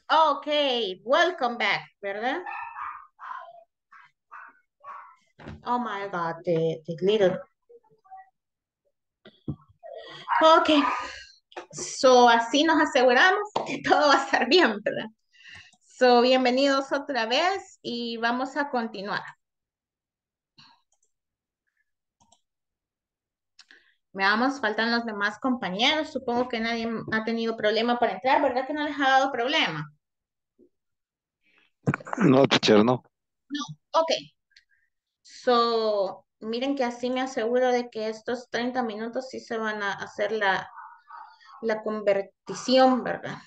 Okay, welcome back, ¿verdad? Oh my God, the little. Okay, so así nos aseguramos que todo va a estar bien, ¿verdad? So, bienvenidos otra vez y vamos a continuar. Veamos, faltan los demás compañeros. Supongo que nadie ha tenido problema para entrar, ¿verdad que no les ha dado problema? No, teacher, no. No, ok. So, miren que así me aseguro de que estos 30 minutos sí se van a hacer la convertición, ¿verdad?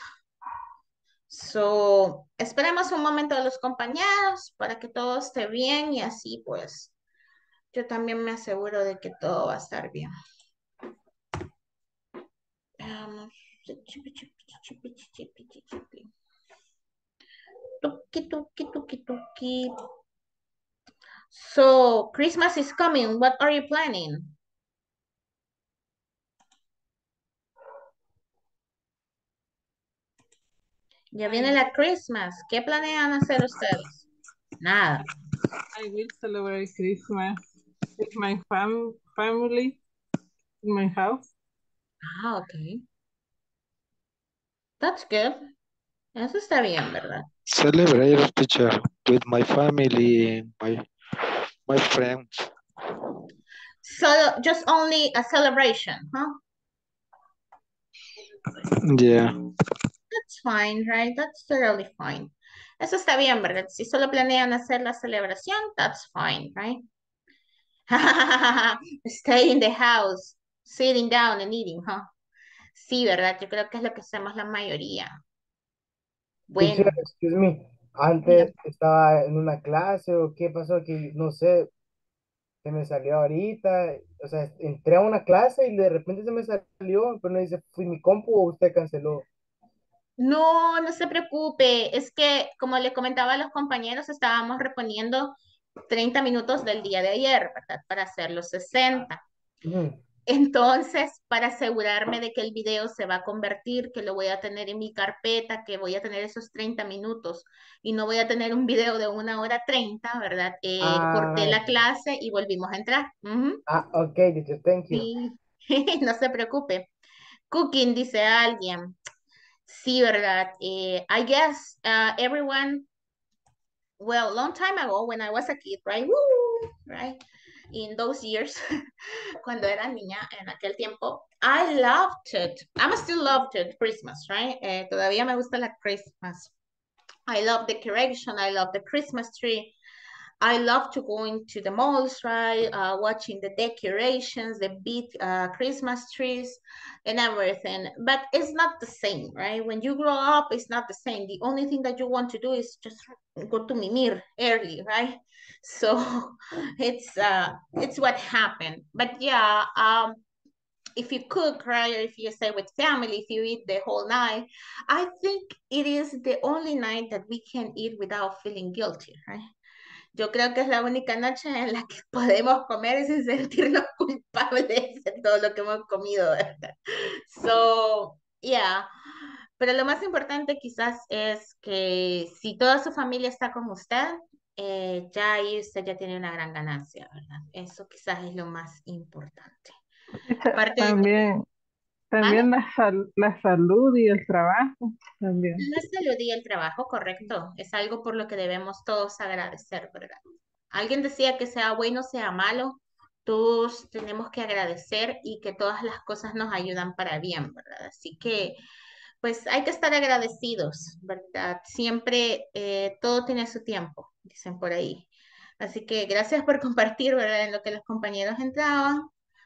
So, esperemos un momento a los compañeros para que todo esté bien y así pues yo también me aseguro de que todo va a estar bien. Veamos. Tuki, tuki, tuki, tuki. So, Christmas is coming. What are you planning? Ya I viene will, la Christmas. ¿Qué planean hacer ustedes? Nada. I will celebrate Christmas with my family in my house. Ah, ok. That's good. Eso está bien, ¿verdad? Celebrate, teacher, with my family, my friends. So, just only a celebration, huh? Yeah. That's fine, right? That's totally fine. Eso está bien, ¿verdad? Si solo planean hacer la celebración, that's fine, right? Stay in the house, sitting down and eating, huh? Sí, ¿verdad? Yo creo que es lo que hacemos la mayoría. Teacher, Bueno, excuse me, diga. antes estaba en una clase o qué pasó que no sé, se me salió ahorita, o sea, entré a una clase y de repente se me salió, pero no dice, ¿fui mi compu o usted canceló? No, no se preocupe. Es que, como le comentaba a los compañeros, estábamos reponiendo 30 minutos del día de ayer, ¿verdad? Para hacer los 60. Ujú. Entonces, para asegurarme de que el video se va a convertir, que lo voy a tener en mi carpeta, que voy a tener esos 30 minutos y no voy a tener un video de 1 hora 30, ¿verdad? Corté Ah, la clase y volvimos a entrar. Ujú. ok, teacher, thank you. Sí, no se preocupe. Cooking, dice alguien. Sí, ¿verdad? I guess everyone, well, long time ago when I was a kid, right? Woo, right? In those years, cuando era niña en aquel tiempo, I loved it. I'm still loved it, Christmas, right? Todavía me gusta la Christmas. I love decoration. I love the Christmas tree. I love to go into the malls, right? Watching the decorations, the big Christmas trees, and everything. But it's not the same, right? When you grow up, it's not the same. The only thing that you want to do is just go to Mimir early, right? So it's what happened. But yeah, if you cook, right, or if you stay with family, if you eat the whole night, I think it is the only night that we can eat without feeling guilty, right? Yo creo que es la única noche en la que podemos comer sin sentirnos culpables de todo lo que hemos comido, ¿verdad? So, yeah. Pero lo más importante quizás es que si toda su familia está con usted, ya ahí usted ya tiene una gran ganancia, ¿verdad? Eso quizás es lo más importante. Teacher, Aparte de todo, también, ¿vale? también la salud y el trabajo, también. La salud y el trabajo, correcto. Es algo por lo que debemos todos agradecer, ¿verdad? Alguien decía que sea bueno, sea malo, todos tenemos que agradecer y que todas las cosas nos ayudan para bien, ¿verdad? Así que, pues hay que estar agradecidos, ¿verdad? Siempre todo tiene su tiempo, dicen por ahí. Así que gracias por compartir, ¿verdad? En lo que los compañeros entraban.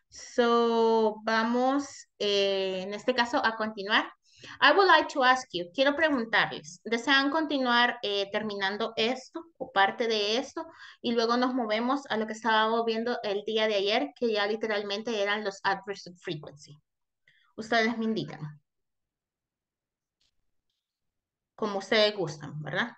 So, vamos, en este caso, a continuar. I would like to ask you, quiero preguntarles, ¿desean continuar terminando esto o parte de esto? Y luego nos movemos a lo que estábamos viendo el día de ayer, que ya literalmente eran los adverse frequency. Ustedes me indican, como ustedes gustan, ¿verdad?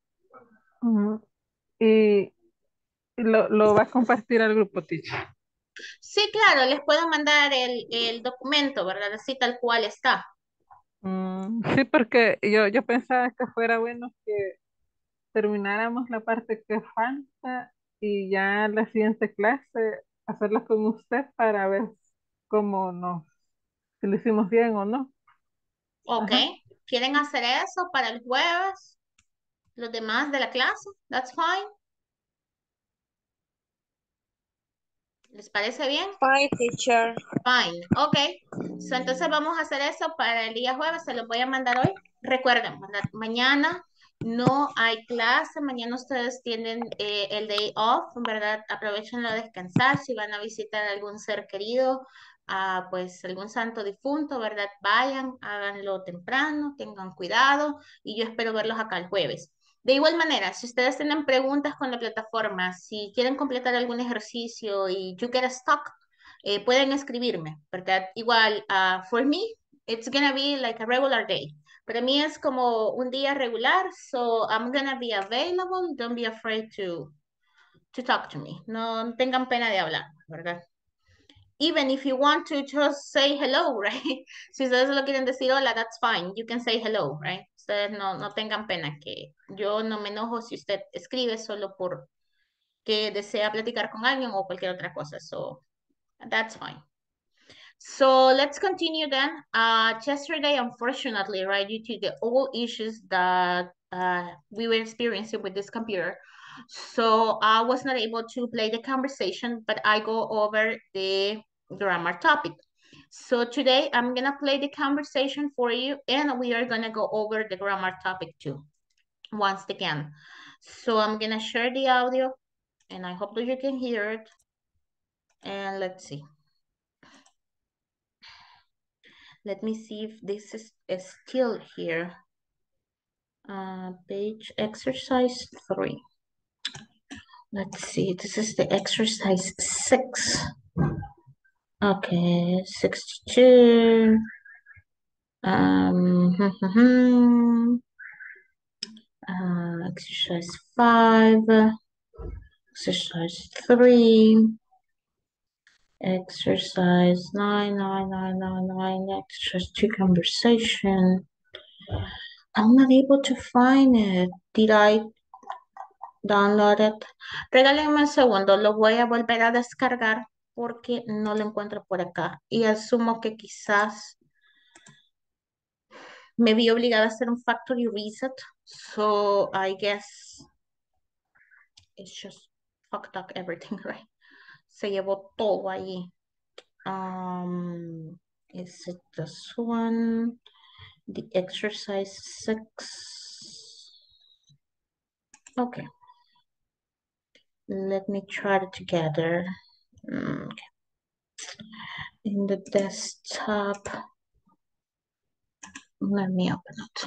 Ujú. Y lo va a compartir al grupo, teacher. Sí, claro, les puedo mandar el documento, ¿verdad? Así tal cual está. Sí, porque yo pensaba que fuera bueno que termináramos la parte que falta y ya la siguiente clase hacerla con usted para ver cómo nos, si lo hicimos bien o no. Ok. Ajá. ¿Quieren hacer eso para el jueves? Los demás de la clase? That's fine. ¿Les parece bien? Fine, teacher. Fine, ok. So, entonces vamos a hacer eso para el día jueves, se lo voy a mandar hoy. Recuerden, ¿verdad? Mañana no hay clase, mañana ustedes tienen el day off, ¿verdad? Aprovechenlo a descansar, si van a visitar a algún ser querido, pues algún santo difunto, ¿verdad? Vayan, háganlo temprano, tengan cuidado y yo espero verlos acá el jueves. De igual manera, si ustedes tienen preguntas con la plataforma, si quieren completar algún ejercicio y you get stuck, pueden escribirme, ¿verdad? Igual, for me, it's gonna be like a regular day. Para mí es como un día regular, so I'm gonna be available. Don't be afraid to talk to me. No tengan pena de hablar, ¿verdad? Even if you want to just say hello, right? Si ustedes solo quieren decir hola, that's fine. You can say hello, right? Ustedes no tengan pena que yo no me enojo si usted escribe solo por que desea platicar con alguien o cualquier otra cosa. So that's fine. So let's continue then. Yesterday, unfortunately, right, due to the all issues that we were experiencing with this computer, so I was not able to play the conversation, but I go over the grammar topic. So today I'm gonna play the conversation for you, and we are gonna go over the grammar topic too, once again. So I'm gonna share the audio, and I hope that you can hear it. And let's see. Let me see if this is still here. Page exercise 3. Let's see, this is the exercise 6. Okay, 62. Exercise 5. Exercise 3. Exercise 9, 9, 9, 9, 9. Exercise 2 conversation. I'm not able to find it. Did I download it? Regálenme un segundo, lo voy a volver a descargar porque no lo encuentro por acá. Y asumo que quizás me vi obligada a hacer un factory reset. So I guess it's just fucked up everything, right? Se llevó todo ahí. Is it this one? The exercise 6. Okay. Let me try it together. Okay. In the desktop. Let me open it.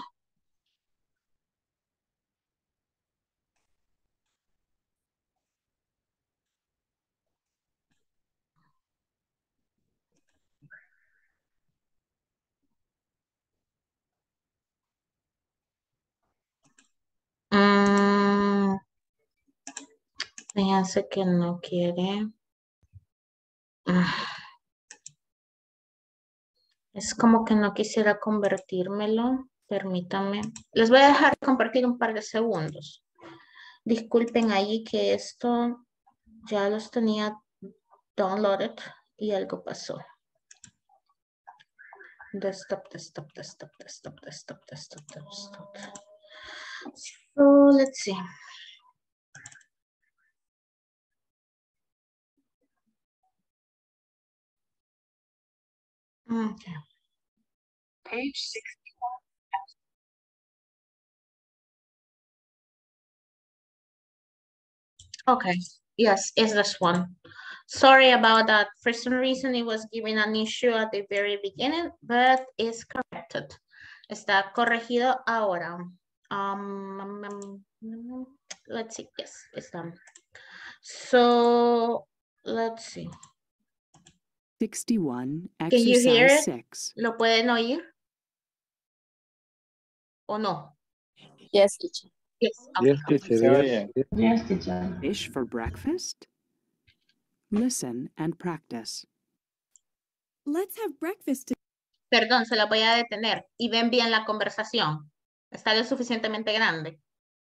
Me hace que no quiere. Es como que no quisiera convertírmelo. Permítanme. Les voy a dejar compartir un par de segundos. Disculpen ahí que esto ya los tenía downloaded y algo pasó. Desktop, desktop, desktop, desktop, desktop, desktop, desktop. So let's see. Okay. Page 6. Okay, yes, it's this one. Sorry about that. For some reason, it was giving an issue at the very beginning, but it's corrected. Está corregido ahora. Let's see. Yes, it's done. So, let's see. 61, Can you hear exercise it? 6. ¿Lo pueden oír? ¿O no? Yes, teacher. Yes. Yes, Okay. teacher, Se yes. oye. Yes, teacher. Fish for breakfast? Listen and practice. Let's have breakfast. Perdón, se la voy a detener. Y ven bien la conversación. Está lo suficientemente grande.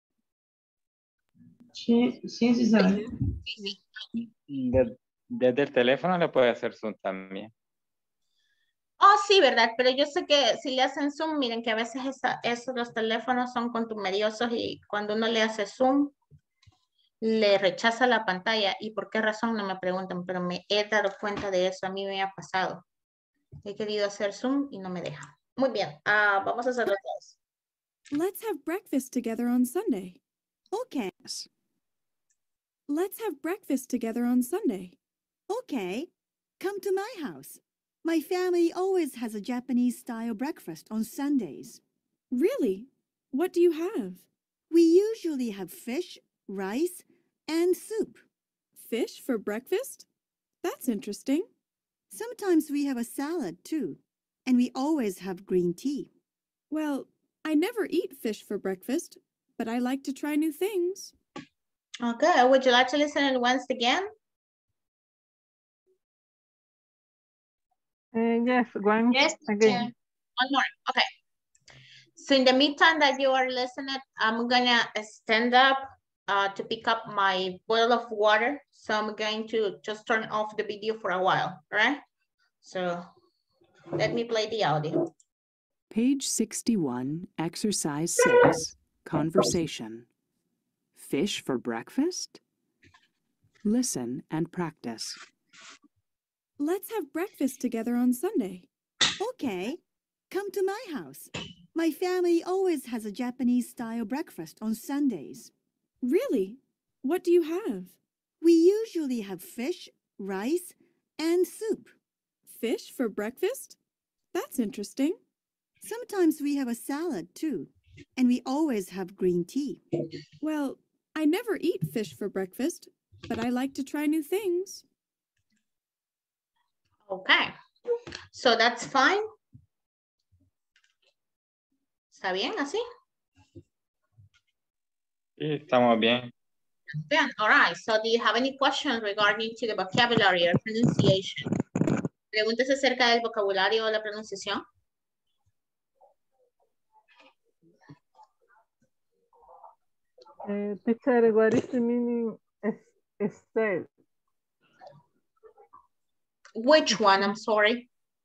Sí, sí, sí se ve. Sí. Desde el teléfono le puede hacer zoom también. Oh, sí, ¿verdad? Pero yo sé que si le hacen zoom, miren que a veces los teléfonos son contumeliosos y cuando uno le hace zoom, le rechaza la pantalla. ¿Y por qué razón? No me preguntan, pero me he dado cuenta de eso. A mí me ha pasado. He querido hacer zoom y no me deja. Muy bien, vamos a hacerlo todos. Let's have breakfast together on Sunday. Okay. Let's have breakfast together on Sunday. Okay. Come to my house. My family always has a Japanese-style breakfast on Sundays. Really? What do you have? We usually have fish, rice, and soup. Fish for breakfast? That's interesting. Sometimes we have a salad, too. And we always have green tea. Well, I never eat fish for breakfast, but I like to try new things. Okay, would you like to listen it once again? Yes, one Yes, again. One more, okay. So in the meantime that you are listening, I'm gonna stand up to pick up my boil of water. So I'm going to just turn off the video for a while, all right? So let me play the audio. Page 61, Exercise 6, Conversation. Fish for breakfast? Listen and practice. Let's have breakfast together on Sunday. Okay. Come to my house. My family always has a Japanese-style breakfast on Sundays. Really? What do you have? We usually have fish, rice, and soup. Fish for breakfast? That's interesting. Sometimes we have a salad, too. And we always have green tea. Well, I never eat fish for breakfast, but I like to try new things. Okay, so that's fine. ¿Está bien así? Sí, estamos bien. Bien, all right. So do you have any questions regarding to the vocabulary or pronunciation? Preguntas acerca del vocabulario o la pronunciación. Teacher, what is the meaning of stale? Which one? I'm sorry.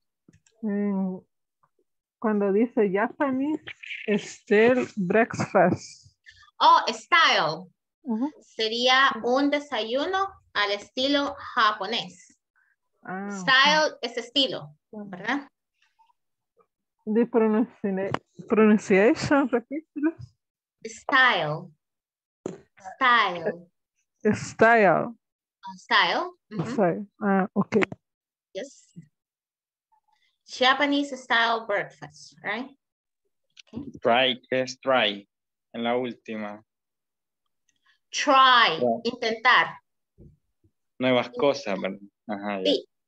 Cuando dice Japanese stale breakfast. Oh, style. Ujú. Sería un desayuno al estilo japonés. Style es estilo, ¿verdad? The pronunciation, repítelo. Style. Style. Style. Style. Mhm. Style. Okay. Yes. Japanese style breakfast, right? Okay. Try, ¿qué es try? En la última. Try, Yeah. intentar. Nuevas cosas, ¿verdad? Ajá, ya. Sí.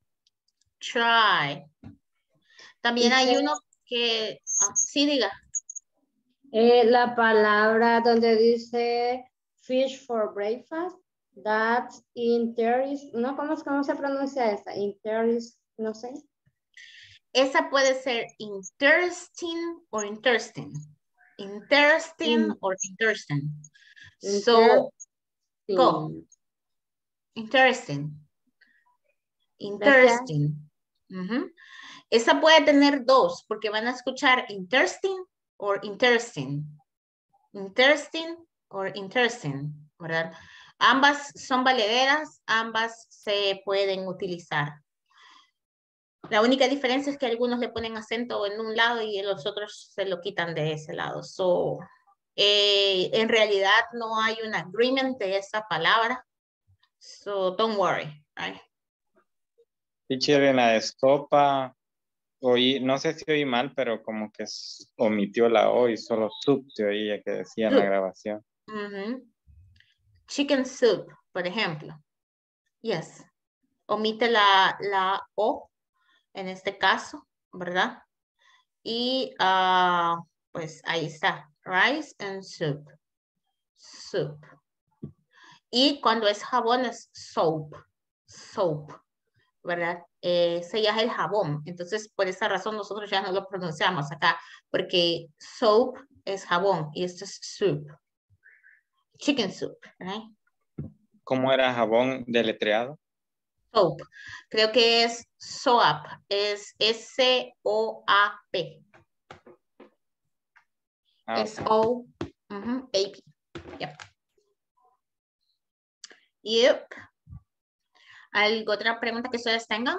Try. También hay Dice- uno que, sí, diga. La palabra donde dice fish for breakfast, that's interest, ¿no? ¿Cómo se pronuncia esa? Interest, no sé. Esa puede ser interesting or interesting. Interesting or interesting. So, go. Interesting. Interesting. Ujú. Esa puede tener dos, porque van a escuchar interesting or interesting. Interesting or interesting, ¿verdad? Ambas son valederas, ambas se pueden utilizar. La única diferencia es que algunos le ponen acento en un lado y los otros se lo quitan de ese lado. So, en realidad no hay un agreement de esa palabra. So, don't worry, right? Teacher, en la de sopa, oí, no sé si oí mal, pero como que omitió la O y solo soup se oía que decía en la Soup. grabación. Ujú. Chicken soup, por ejemplo. Yes. Omite la O en este caso, ¿verdad? Y pues ahí está. Rice and soup. Soup. Y cuando es jabón es soap. soap, ¿verdad? Ese ya es el jabón. Entonces, por esa razón nosotros ya no lo pronunciamos acá, porque soap es jabón y esto es soup. Chicken soup, right? ¿Cómo era jabón deletreado? Soap. Creo que es soap. Es S-O-A-P. Ah, S-O-A-P. Yep. Yep. ¿Alguna otra pregunta que ustedes tengan?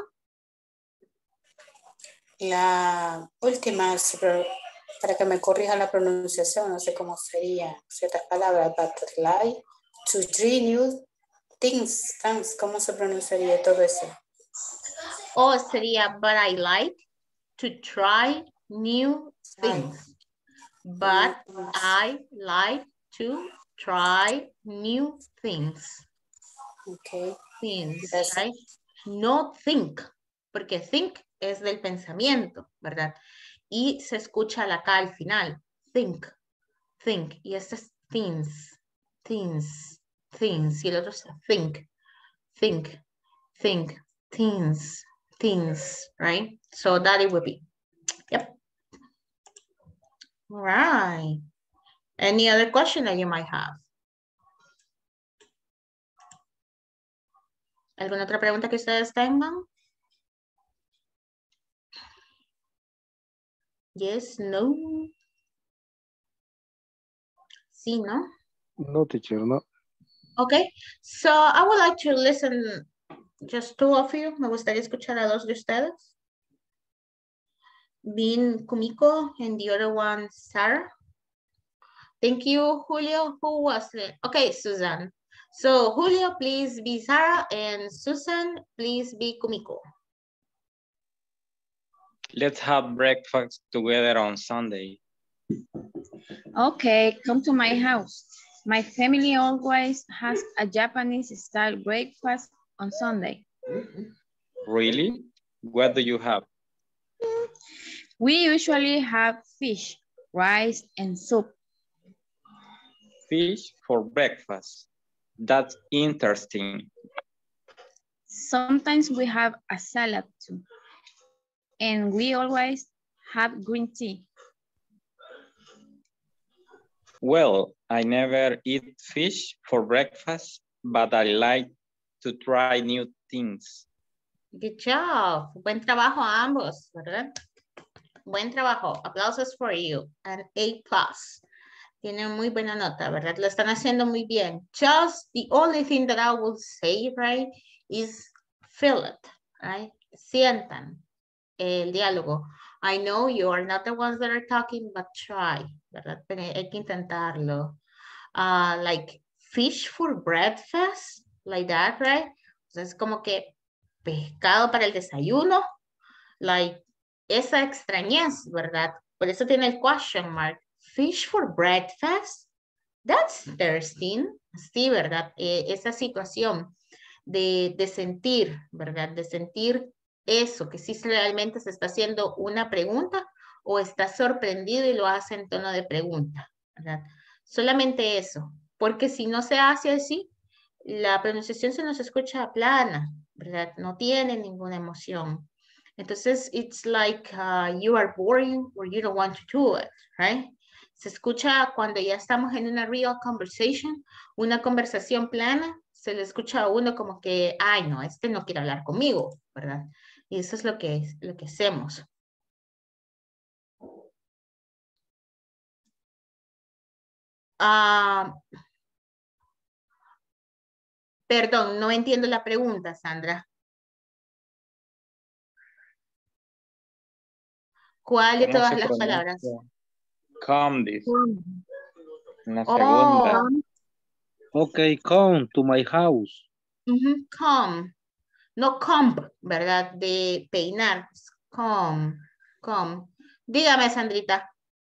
La última, para que me corrija la pronunciación, no sé cómo sería ciertas palabras, butterfly, to three new things, ¿cómo se pronunciaría todo eso? O sería, but I like to try new things. But I like to try new things. Okay. Things, Gracias. right? No think, porque think es del pensamiento, ¿verdad? Y se escucha la K al final. Think, think. Y este es things, things, things. Y el otro es think, think, think, things, things, right? So that it would be. Yep. All right. Any other question that you might have? ¿Alguna otra pregunta que ustedes tengan? Yes, no. Sí, ¿no? No, teacher, no. Okay, so I would like to listen just two of you. Me gustaría escuchar a dos de ustedes. Being Kumiko and the other one, Sarah. Thank you, Julio. Who was it? Okay, Susan. So Julio, please be Sarah, and Susan, please be Kumiko. let's have breakfast together on Sunday. Okay, come to my house. My family always has a Japanese style breakfast on Sunday. Really? What do you have? We usually have fish, rice, and soup. Fish for breakfast. That's interesting. Sometimes we have a salad too. And we always have green tea. Well, I never eat fish for breakfast, but I like to try new things. Good job. Buen trabajo a ambos, ¿verdad? Buen trabajo. Aplausos for you. An A+. Tienen muy buena nota, ¿verdad? Lo están haciendo muy bien. Just the only thing that I will say, right, is feel it, right? Sientan el diálogo. I know you are not the ones that are talking, but try, ¿verdad? Pero hay que intentarlo. Like fish for breakfast, like that, right? Entonces, como que pescado para el desayuno, like esa extrañez, ¿verdad? Por eso tiene el question mark. Fish for breakfast? That's interesting. Sí, ¿verdad? Esa situación de sentir, ¿verdad? De sentir eso, que si realmente se está haciendo una pregunta o está sorprendido y lo hace en tono de pregunta, ¿verdad? Solamente eso, porque si no se hace así, la pronunciación se nos escucha plana, ¿verdad? No tiene ninguna emoción. Entonces, it's like you are boring or you don't want to do it, right? Se escucha cuando ya estamos en una real conversation, una conversación plana, se le escucha a uno como que, ay, no, este no quiere hablar conmigo, ¿verdad? Y eso es lo que hacemos. Perdón, no entiendo la pregunta, Sandra. ¿Cuál de ¿Cómo todas se las pronuncia? palabras? Come, dice. La Oh, segunda. Okay, come to my house. come. No comb, ¿verdad? De peinar. Come, come. Dígame, Sandrita.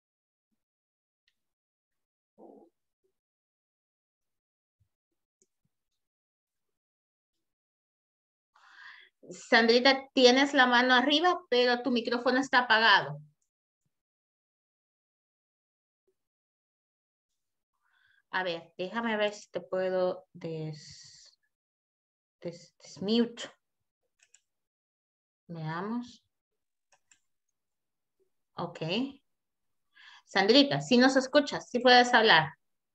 Sandrita, tienes la mano arriba, pero tu micrófono está apagado. A ver, déjame ver si te puedo this mute. Veamos. Ok. Sandrita, si nos escuchas, si puedes hablar.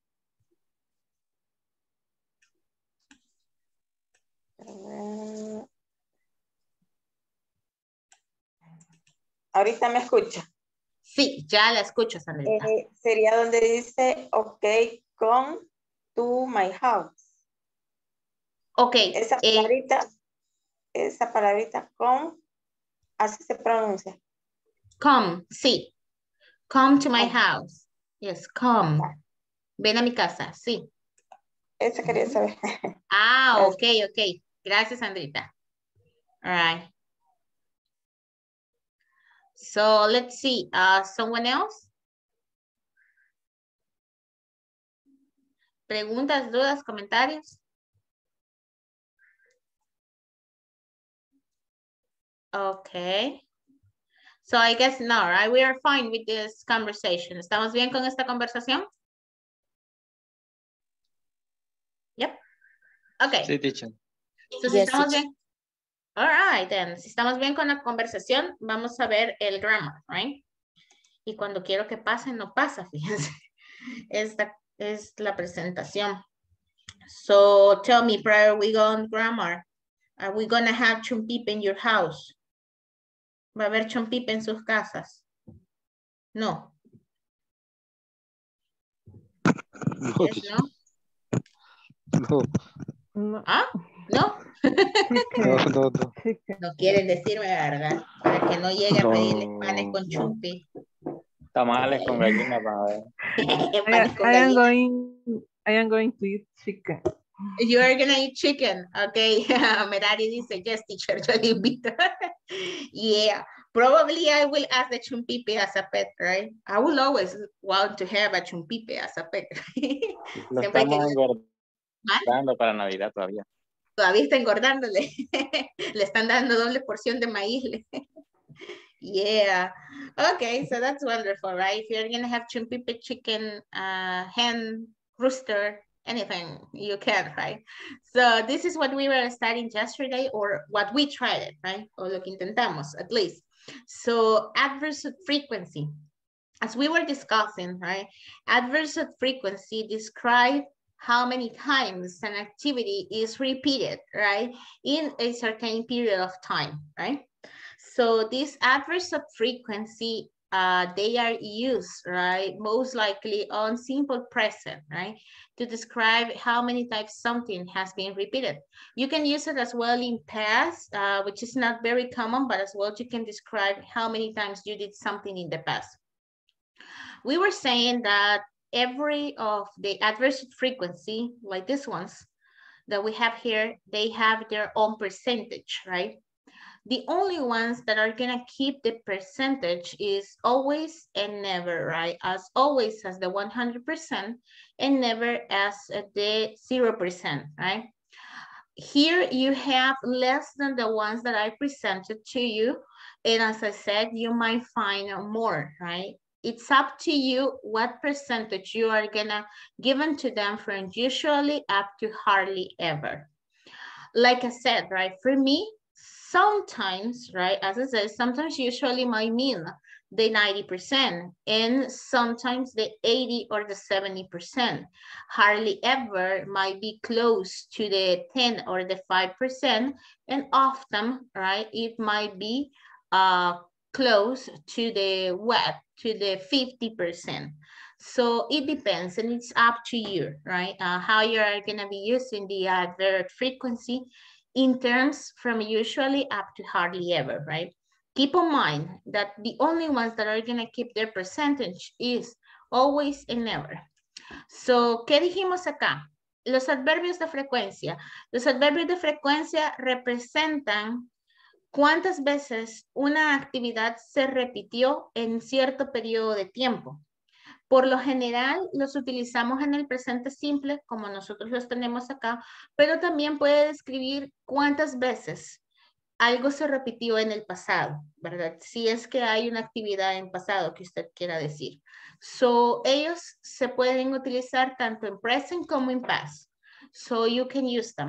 Ahorita me escucha. Sí, ya la escucho, Sandrita. Sería donde dice, ok, come to my house. Ok. Esa palabrita, come, así se pronuncia. Come, sí. Come to my house. Yes, come. Ven a mi casa, sí. Esa quería saber. Ah, ok, ok. Gracias, Sandrita. All right. So let's see. Someone else? Preguntas, dudas, comentarios. Okay. So I guess no, right? We are fine with this conversation. ¿Estamos bien con esta conversación? Yep. Okay. Sí, teacher. So si estamos bien. All right, then. Si estamos bien con la conversación, vamos a ver el grammar, right? Y cuando quiero que pase, no pasa, fíjense. Esta es la presentación. So tell me, prior we go on grammar. Are we gonna have chumpipe in your house? ¿Va a haber chumpipe en sus casas? No. No, Yes, no? No. ¿Ah? ¿No? no. No quieren decirme la verdad, para que no llegue a pedirles panes con chumpi. Tamales con gallina, para ver. Panes con gallina. I am going to eat chicken. You are gonna eat chicken, okay? Merari dice, yes, teacher, yo le invito. Yeah, probably I will ask the chumpipe as a pet, right? I will always want to have a chumpipe as a pet. Lo estamos engordando para Navidad todavía. Todavía está engordándole. Le están dando doble porción de maíz. Yeah. Okay, so that's wonderful, right? If you're gonna have chumpipe, chicken, hen, rooster, anything you can, right? So this is what we were studying yesterday, or what we tried it, right? O lo que intentamos, at least. So adverse frequency, as we were discussing, right? Adverse frequency describe how many times an activity is repeated, right? In a certain period of time, right? So this adverse frequency, they are used, right? Most likely on simple present, right? To describe how many times something has been repeated. You can use it as well in past, which is not very common, but as well you can describe how many times you did something in the past. We were saying that every of the adverse frequency, like these ones that we have here, they have their own percentage, right? The only ones that are gonna keep the percentage is always and never, right? As always as the 100% and never as the 0%, right? Here you have less than the ones that I presented to you. And as I said, you might find more, right? It's up to you what percentage you are gonna give to them from usually up to hardly ever. Like I said, right, for me, sometimes, right, as I said, sometimes usually might mean the 90% and sometimes the 80 or the 70%. Hardly ever might be close to the 10 or the 5%, and often, right, it might be close to the what? To the 50%. So it depends, and it's up to you, right? How you're gonna be using the adverb frequency in terms from usually up to hardly ever, right? Keep in mind that the only ones that are gonna keep their percentage is always and never. So, ¿qué dijimos acá? Los adverbios de frecuencia. Los adverbios de frecuencia representan cuántas veces una actividad se repitió en cierto periodo de tiempo. Por lo general, los utilizamos en el presente simple, como nosotros los tenemos acá, pero también puede describir cuántas veces algo se repitió en el pasado, ¿verdad? Si es que hay una actividad en pasado que usted quiera decir. So, ellos se pueden utilizar tanto en present como en past. So, you can use them.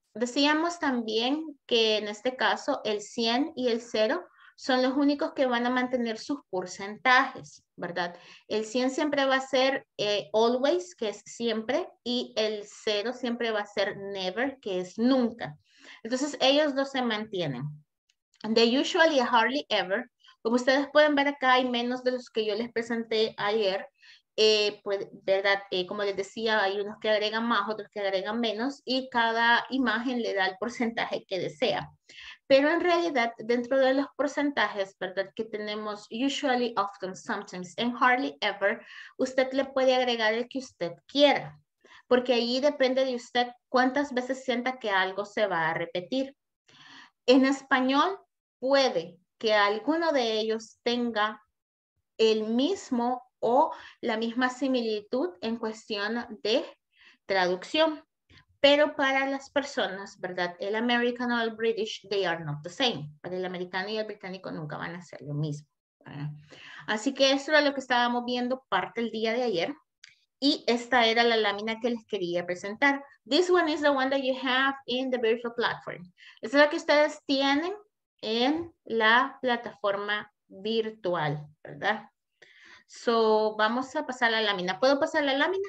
Decíamos también que en este caso el 100 y el 0 son los únicos que van a mantener sus porcentajes, ¿verdad? El 100 siempre va a ser always, que es siempre, y el 0 siempre va a ser never, que es nunca. Entonces ellos dos se mantienen. The usually, hardly ever. Como ustedes pueden ver acá hay menos de los que yo les presenté ayer. Pues, ¿verdad? Como les decía, hay unos que agregan más, otros que agregan menos y cada imagen le da el porcentaje que desea. Pero en realidad, dentro de los porcentajes, ¿verdad? Que tenemos usually, often, sometimes, and hardly ever, usted le puede agregar el que usted quiera. Porque ahí depende de usted cuántas veces sienta que algo se va a repetir. En español, puede que alguno de ellos tenga el mismo o la misma similitud en cuestión de traducción. Pero para las personas, ¿verdad? El American o el British, they are not the same. Para el americano y el británico nunca van a ser lo mismo, ¿verdad? Así que eso era lo que estábamos viendo parte el día de ayer. Y esta era la lámina que les quería presentar. This one is the one that you have in the virtual platform. Esta es la que ustedes tienen en la plataforma virtual, ¿verdad? So, vamos a pasar la lámina. ¿Puedo pasar la lámina?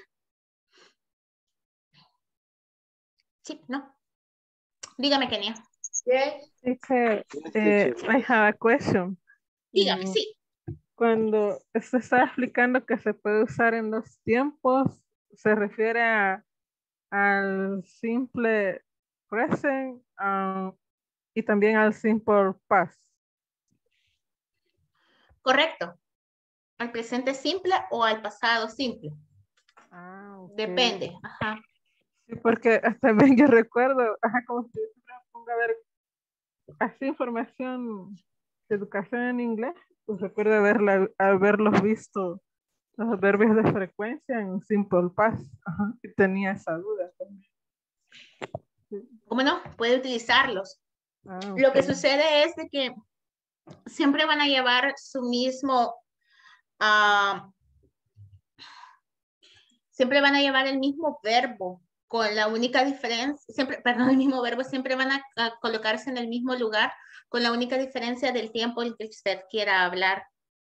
Sí, ¿no? Dígame, Kenia. Teacher, I have a question. Dígame, sí. Cuando se está explicando que se puede usar en los tiempos, se refiere al simple present y también al simple past. Correcto. Al presente simple o al pasado simple. Okay. Depende. Ajá. Sí, porque también yo recuerdo, como si me pongo a ver así información de educación en inglés, pues recuerdo haberlos visto los verbios de frecuencia en simple past. Y tenía esa duda también. ¿Cómo no? Puede utilizarlos. Okay. Lo que sucede es de que siempre van a llevar su mismo, siempre van a llevar el mismo verbo, con la única diferencia, el mismo verbo, siempre van a colocarse en el mismo lugar, con la única diferencia del tiempo en que usted quiera hablar.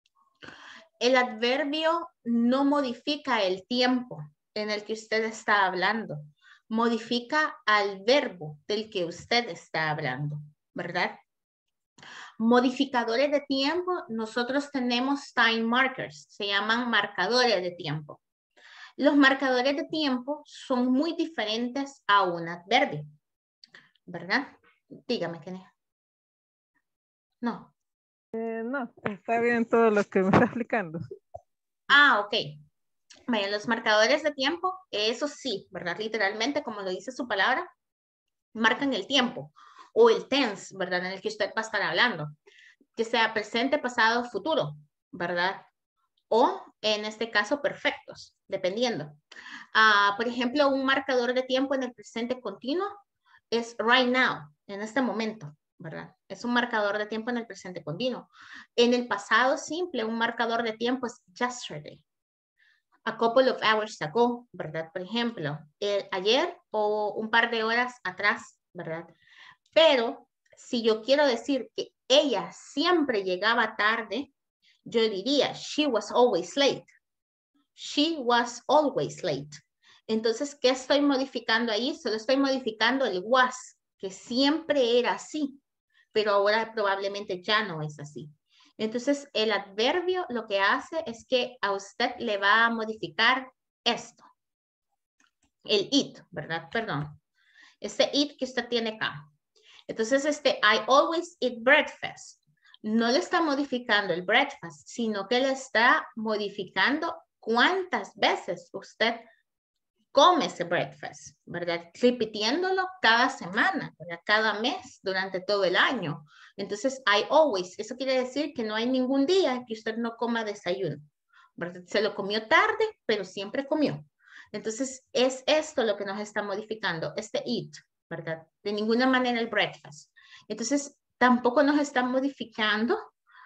El adverbio no modifica el tiempo en el que usted está hablando, modifica al verbo del que usted está hablando, ¿verdad? Modificadores de tiempo, nosotros tenemos time markers, se llaman marcadores de tiempo. Los marcadores de tiempo son muy diferentes a un adverbio, ¿verdad? Dígame, Kenia. No. No, está bien todo lo que me está explicando. Ok. Vaya, los marcadores de tiempo, eso sí, ¿verdad? Literalmente, como lo dice su palabra, marcan el tiempo o el tense, ¿verdad? En el que usted va a estar hablando. Que sea presente, pasado, futuro, ¿verdad? O en este caso perfectos, dependiendo. Por ejemplo, un marcador de tiempo en el presente continuo es right now, en este momento, ¿verdad? Es un marcador de tiempo en el presente continuo. En el pasado simple, un marcador de tiempo es yesterday. A couple of hours ago, ¿verdad? Por ejemplo, ayer o un par de horas atrás, ¿verdad? Pero si yo quiero decir que ella siempre llegaba tarde, yo diría, she was always late. She was always late. Entonces, ¿qué estoy modificando ahí? Solo estoy modificando el was, que siempre era así, pero ahora probablemente ya no es así. Entonces, el adverbio lo que hace es que a usted le va a modificar esto. El it, ¿verdad? Perdón. Este it que usted tiene acá. Entonces, I always eat breakfast. No le está modificando el breakfast, sino que le está modificando cuántas veces usted come ese breakfast, ¿verdad? Repitiéndolo cada semana, ¿verdad? Cada mes, durante todo el año. Entonces, I always, eso quiere decir que no hay ningún día que usted no coma desayuno, ¿verdad? Se lo comió tarde, pero siempre comió. Entonces, es esto lo que nos está modificando, este eat, ¿verdad? De ninguna manera el breakfast. Entonces, tampoco nos está modificando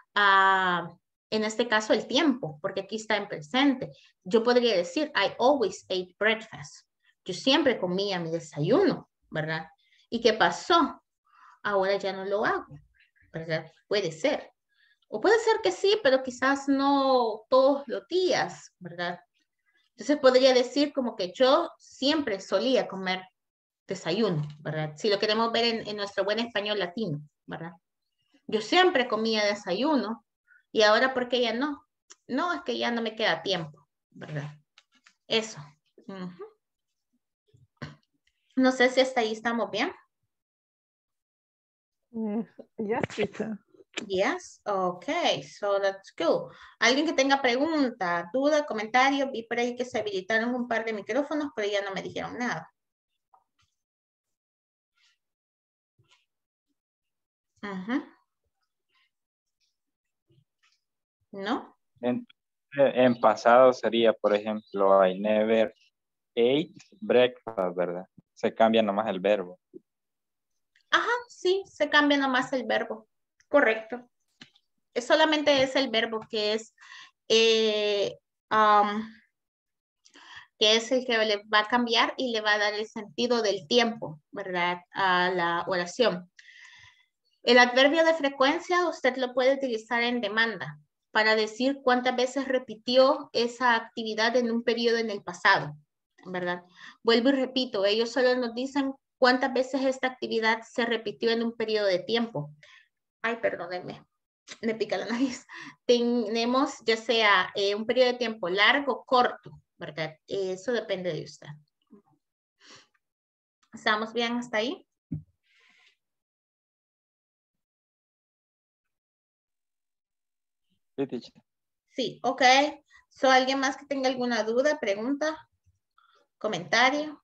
en este caso el tiempo, porque aquí está en presente. Yo podría decir, I always ate breakfast. Yo siempre comía mi desayuno, ¿verdad? ¿Y qué pasó? Ahora ya no lo hago, ¿verdad? Puede ser. O puede ser que sí, pero quizás no todos los días, ¿verdad? Entonces podría decir como que yo siempre solía comer desayuno, ¿verdad? Si lo queremos ver en nuestro buen español latino, ¿verdad? Yo siempre comía desayuno y ahora ¿por qué ya no? No, es que ya no me queda tiempo, ¿verdad? Eso. Ujú. No sé si hasta ahí estamos bien. Yes, teacher. Yes, okay, so that's cool. Alguien que tenga pregunta, duda, comentario, vi por ahí que se habilitaron un par de micrófonos, pero ya no me dijeron nada. Ajá. ¿No? En pasado sería, por ejemplo, I never ate breakfast, ¿verdad? Se cambia nomás el verbo. Ajá, sí, se cambia nomás el verbo. Correcto. Solamente es el verbo eh, um, que es el que le va a cambiar y le va a dar el sentido del tiempo, ¿verdad? A la oración. El adverbio de frecuencia usted lo puede utilizar en demanda para decir cuántas veces repitió esa actividad en un periodo en el pasado, ¿verdad? Vuelvo y repito, ellos solo nos dicen cuántas veces esta actividad se repitió en un periodo de tiempo. Ay, perdónenme, me pica la nariz. Tenemos ya sea un periodo de tiempo largo o corto, ¿verdad? Eso depende de usted. ¿Estamos bien hasta ahí? Sí, teacher. Sí, ok. So, ¿alguien más que tenga alguna duda, pregunta, comentario?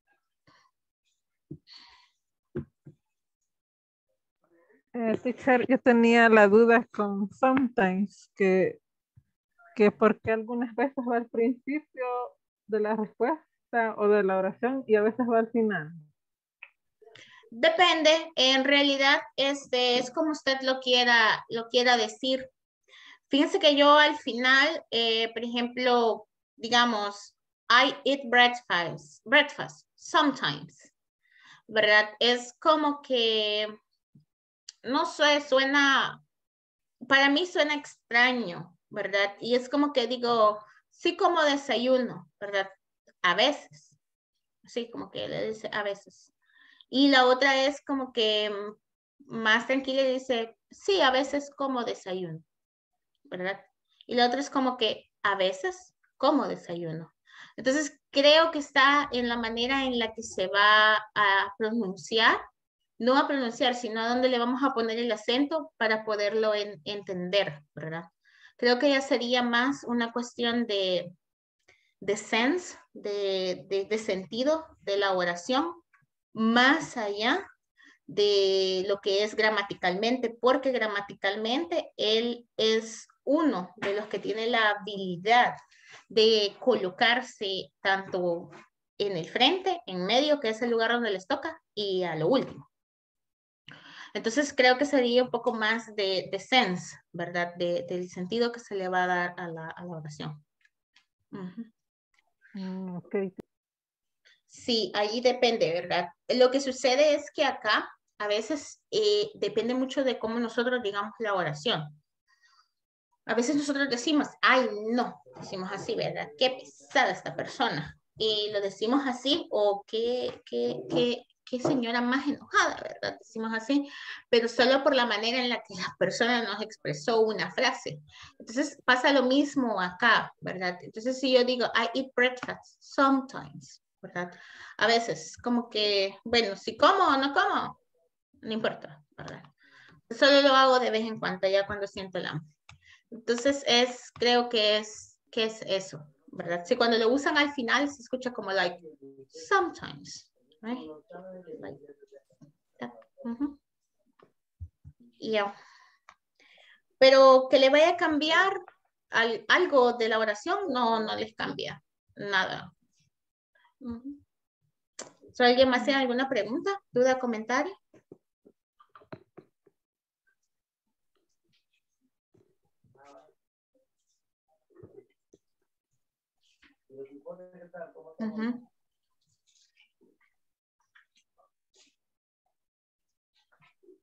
Teacher, yo tenía la duda con sometimes, que por qué algunas veces va al principio de la respuesta o de la oración y a veces va al final. Depende, en realidad es como usted lo quiera decir. Fíjense que yo al final, por ejemplo, digamos, I eat breakfast sometimes, ¿verdad? Es como que, no sé, para mí suena extraño, ¿verdad? Y es como que digo, sí como desayuno, ¿verdad? A veces, sí, como que le dice a veces. Y la otra es como que más tranquila y dice, sí, a veces como desayuno, ¿verdad? Y la otra es como que a veces como desayuno. Entonces, creo que está en la manera en la que se va a pronunciar, no a pronunciar, sino a dónde le vamos a poner el acento para poderlo entender, ¿verdad? Creo que ya sería más una cuestión de sense, de sentido de la oración, más allá de lo que es gramaticalmente, porque gramaticalmente él es uno de los que tiene la habilidad de colocarse tanto en el frente, en medio, que es el lugar donde les toca, y a lo último. Entonces creo que sería un poco más de sense, ¿verdad? Del sentido que se le va a dar a la oración. Okay. Sí, ahí depende, ¿verdad? Lo que sucede es que acá a veces depende mucho de cómo nosotros digamos la oración. A veces nosotros decimos, ay, no, decimos así, ¿verdad? Qué pesada esta persona. Y lo decimos así, o qué señora más enojada, ¿verdad? Decimos así, pero solo por la manera en la que la persona nos expresó una frase. Entonces pasa lo mismo acá, ¿verdad? Entonces si yo digo, I eat breakfast sometimes, ¿verdad? A veces, como que, bueno, si como o no como, no importa, ¿verdad? Solo lo hago de vez en cuando, ya cuando siento el hambre. Entonces creo que es eso, ¿verdad? Si cuando lo usan al final se escucha como like, sometimes, right? Like that. Yeah. Pero que le vaya a cambiar algo de la oración, no les cambia nada. ¿So, ¿alguien más tiene alguna pregunta, duda, comentario?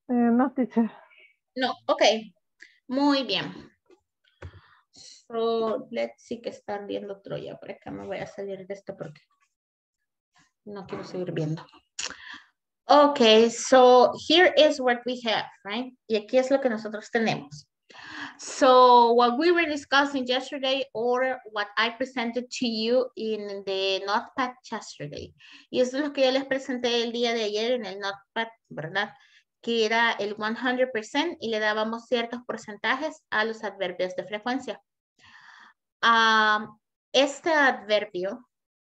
No, teacher. No, ok. Muy bien. So, let's see que está viendo Troya. Por acá me voy a salir de esto porque no quiero seguir viendo. Okay, so here is what we have, right? Y aquí es lo que nosotros tenemos. So what we were discussing yesterday or what I presented to you in the notepad yesterday. Y eso es lo que yo les presenté el día de ayer en el notepad, ¿verdad? Que era el 100% y le dábamos ciertos porcentajes a los adverbios de frecuencia. Este adverbio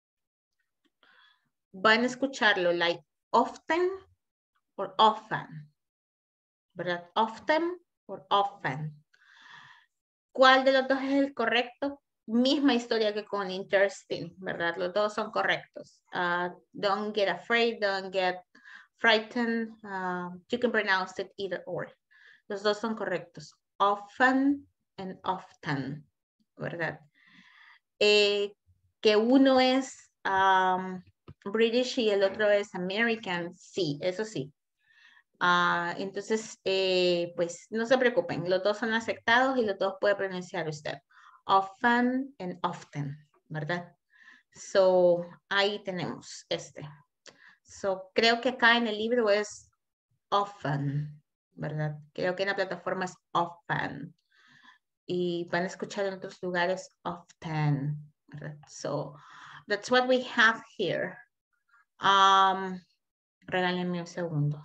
van a escucharlo like often or often, ¿verdad? Often or often. ¿Cuál de los dos es el correcto? Misma historia que con interesting, ¿verdad? Los dos son correctos. Don't get afraid, don't get frightened. You can pronounce it either or. Los dos son correctos. Often and often, ¿verdad? Que uno es British y el otro es American, sí, eso sí. Entonces, pues no se preocupen, los dos son aceptados y los dos puede pronunciar usted. Often and often, ¿verdad? So, ahí tenemos este. So, creo que acá en el libro es often, ¿verdad? Creo que en la plataforma es often. Y van a escuchar en otros lugares often, ¿verdad? So, that's what we have here. Regálenme un segundo.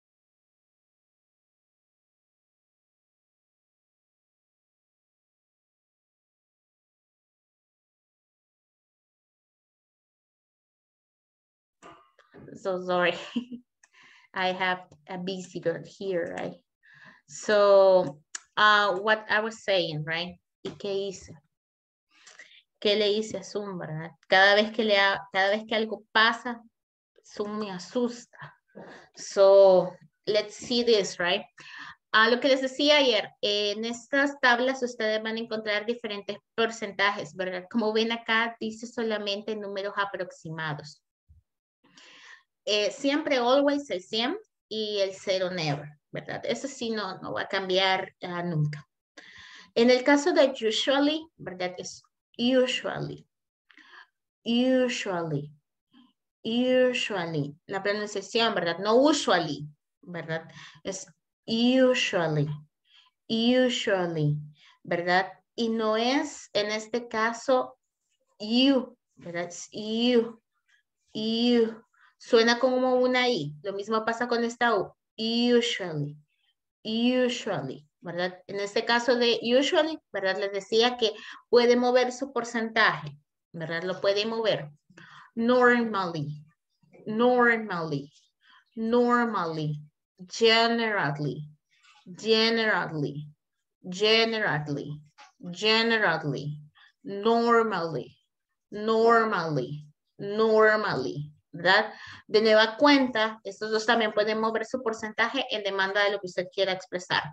So sorry. I have a visitor here, right? So, what I was saying, right? ¿Y qué hice? ¿Qué le hice a Zoom, verdad? Cada vez que algo pasa, Zoom me asusta. So, let's see this, right? Lo que les decía ayer, en estas tablas ustedes van a encontrar diferentes porcentajes, ¿verdad? Como ven acá, dice solamente números aproximados. Siempre always el 100 y el 0 never, ¿verdad? Eso sí no va a cambiar nunca. En el caso de usually, ¿verdad? Es usually. Usually. Usually. La pronunciación, ¿verdad? No usually, ¿verdad? Es usually. Usually, ¿verdad? Y no es, en este caso, you, ¿verdad? Es you. You. Suena como una I. Lo mismo pasa con esta U. Usually. Usually. ¿Verdad? En este caso de usually, ¿verdad? Les decía que puede mover su porcentaje. ¿Verdad? Lo puede mover. Normally. Normally. Normally. Generally. Generally. Generally. Generally. Normally. Normally. Normally, ¿verdad? De nueva cuenta, estos dos también pueden mover su porcentaje en demanda de lo que usted quiera expresar.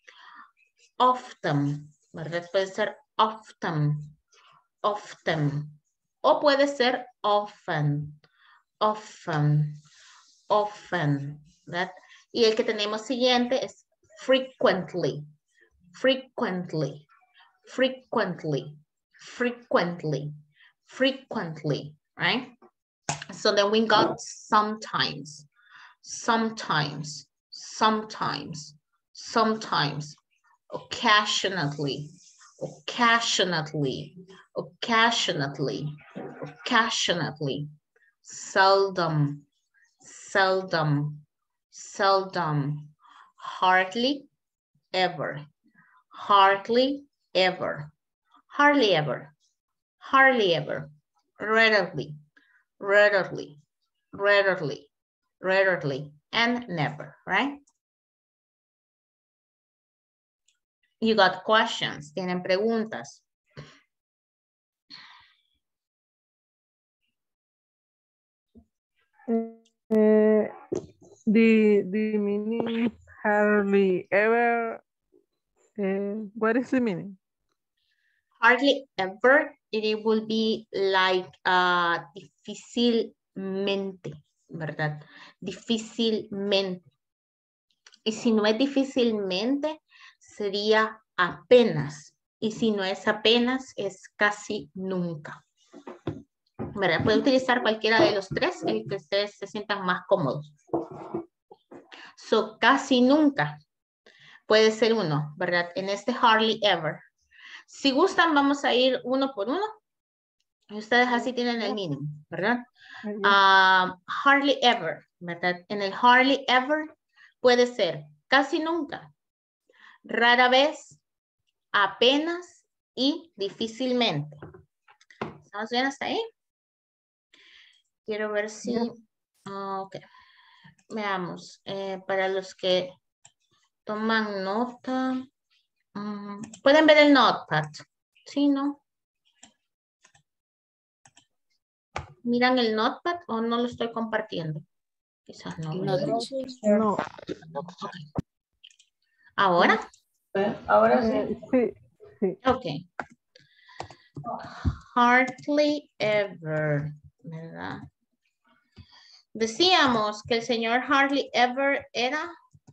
Often, ¿verdad? Puede ser often, often. O puede ser often, often, often, ¿verdad? Y el que tenemos siguiente es frequently, frequently, frequently, frequently, frequently, right? So then we got sometimes, sometimes, sometimes, sometimes, occasionally, occasionally, occasionally, occasionally, seldom, seldom, seldom, hardly ever, hardly ever, hardly ever, hardly ever, rarely, rarely, rarely, rarely, and never, right? You got questions, tienen preguntas. The meaning hardly ever, what is the meaning? Hardly ever, it will be like difícilmente, ¿verdad? Difícilmente. Y si no es difícilmente, sería apenas. Y si no es apenas, es casi nunca. ¿Verdad? Puede utilizar cualquiera de los tres, el que ustedes se sientan más cómodos. So, casi nunca puede ser uno, ¿verdad? En este hardly ever. Si gustan, vamos a ir uno por uno. Ustedes así tienen el mínimo, ¿verdad? Hardly ever, ¿verdad? En el hardly ever puede ser casi nunca, rara vez, apenas y difícilmente. ¿Estamos bien hasta ahí? Quiero ver si... ok. Veamos. Para los que toman nota. Pueden ver el notepad. ¿Sí, no? ¿Miran el notepad o no lo estoy compartiendo? Quizás no. No. Okay. ¿Ahora? Ahora sí. Sí. Ok. Hardly ever, ¿verdad? Decíamos que el señor hardly ever era...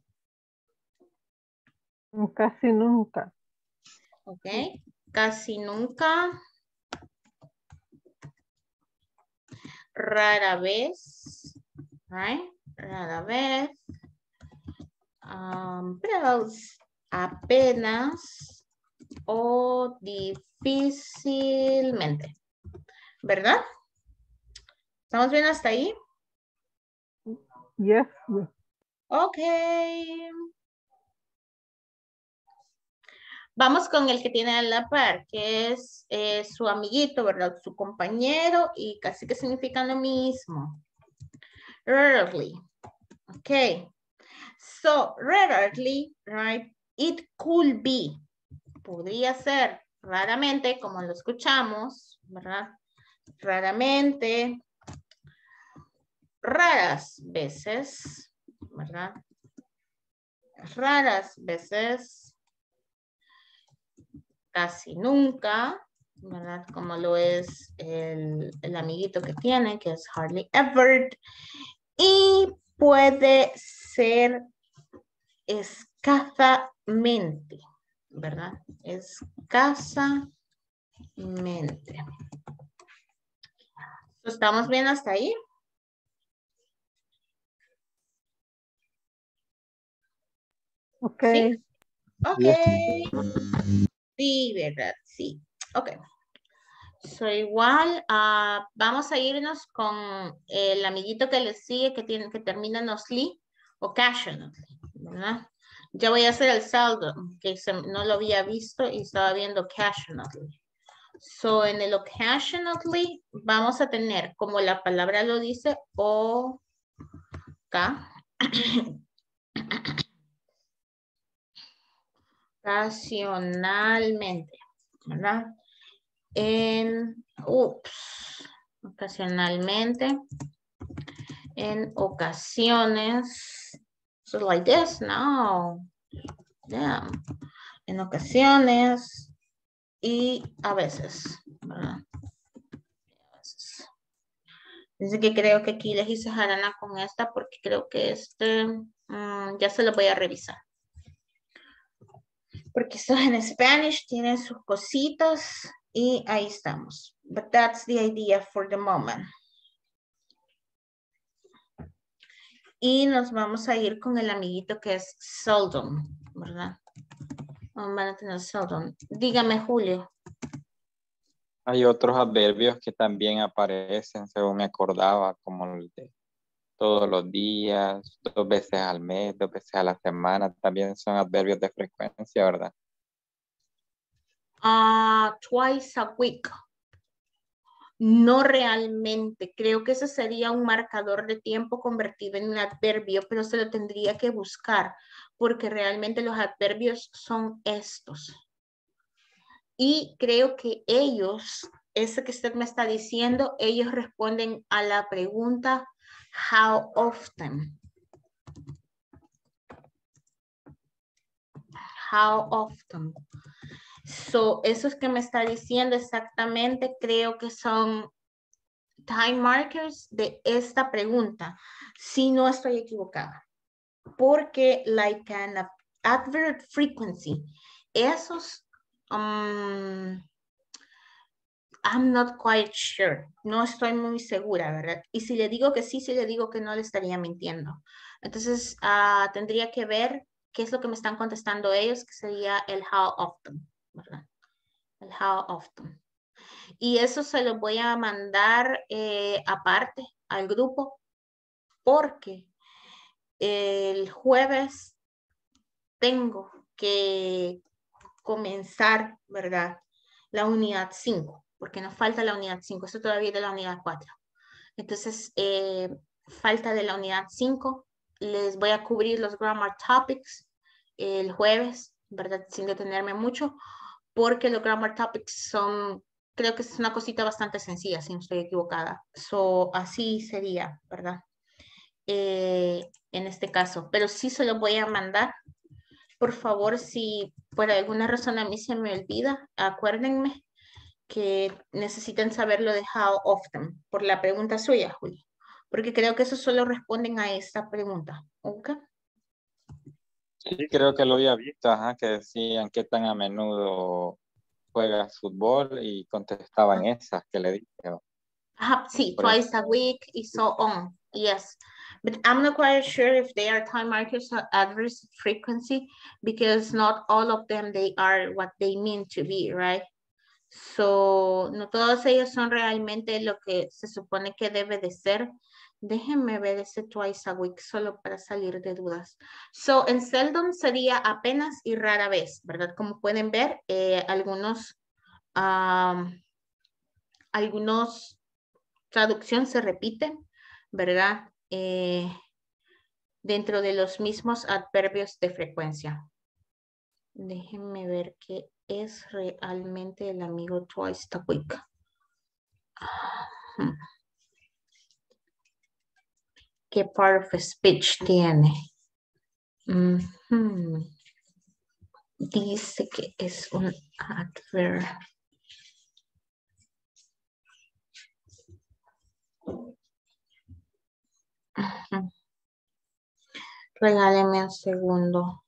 Casi nunca. Ok. Casi nunca. Rara vez. Right? Rara vez. Pero apenas o difícilmente. ¿Verdad? ¿Estamos bien hasta ahí? Yes. Ok. Vamos con el que tiene a la par, que es su amiguito, ¿verdad? Su compañero y casi que significan lo mismo. Rarely. Ok. So, rarely, right? It could be. Podría ser raramente, como lo escuchamos, ¿verdad? Raramente. Raras veces, ¿verdad? Raras veces. Casi nunca, ¿verdad? Como lo es el amiguito que tiene, que es hardly ever. Y puede ser escasamente, ¿verdad? Escasamente. ¿Estamos bien hasta ahí? Ok. ¿Sí? Ok. Yes. Sí, ¿verdad? Sí. Ok. So, igual, vamos a irnos con el amiguito que le sigue, que termina en osly, occasionally, ¿verdad? Ya voy a hacer el saldo, que no lo había visto y estaba viendo occasionally. So, en el occasionally vamos a tener, como la palabra lo dice, ocasionalmente, ¿verdad? Ocasionalmente, en ocasiones, so like this, no, yeah, en ocasiones y a veces, ¿verdad? A veces. Dice que creo que aquí les hice jarana con esta porque creo que ya se lo voy a revisar. Porque esto en Spanish tienen sus cositas y ahí estamos. But that's the idea for the moment. Y nos vamos a ir con el amiguito que es seldom, ¿verdad? Van a tener seldom. Dígame, Julio. Hay otros adverbios que también aparecen, según me acordaba, como el de todos los días, 2 veces al mes, 2 veces a la semana, también son adverbios de frecuencia, ¿verdad? Twice a week. No realmente. Creo que ese sería un marcador de tiempo convertido en un adverbio, pero se lo tendría que buscar, porque realmente los adverbios son estos. Y creo que ellos, ese que usted me está diciendo, ellos responden a la pregunta how often. How often. So, esos que me está diciendo exactamente, creo que son time markers de esta pregunta, si no estoy equivocada. porque like an adverb frequency, esos, I'm not quite sure. No estoy muy segura, ¿verdad? Y si le digo que sí, si le digo que no, le estaría mintiendo. Entonces, tendría que ver qué es lo que me están contestando ellos, que sería el how often, ¿verdad? El how often. Y eso se lo voy a mandar aparte al grupo, porque el jueves tengo que comenzar, ¿verdad? La unidad 5, porque nos falta la unidad 5, esto todavía es de la unidad 4. Entonces, falta de la unidad 5, les voy a cubrir los grammar topics el jueves, ¿verdad? Sin detenerme mucho, porque los grammar topics son, creo que es una cosita bastante sencilla, si no estoy equivocada. Así sería, ¿verdad? En este caso, pero sí se lo voy a mandar. Por favor, si por alguna razón a mí se me olvida, acuérdenme que necesitan saber lo de how often, por la pregunta suya, Julio, porque creo que eso solo responden a esta pregunta. ¿Ok? Sí, creo que lo había visto, ajá, que decían qué tan a menudo juegas fútbol y contestaban esas que le dije. Sí, Por eso. twice a week and so on. Yes. But I'm not quite sure if they are time markers or adverse frequency, because not all of them, they are what they mean to be, right? So, no todos ellos son realmente lo que se supone que debe de ser. Déjenme ver ese twice a week solo para salir de dudas. So, en seldom sería apenas y rara vez, ¿verdad? Como pueden ver, algunos traducción se repiten, ¿verdad? Dentro de los mismos adverbios de frecuencia. Déjenme ver qué es realmente el amigo twice a week. ¿Qué part of speech tiene? Dice que es un adverb. Regáleme un segundo.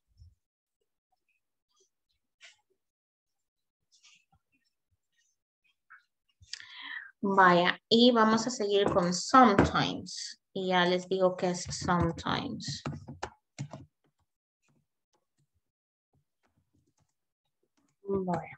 Vaya, y vamos a seguir con sometimes. Y ya les digo que es sometimes. Vaya.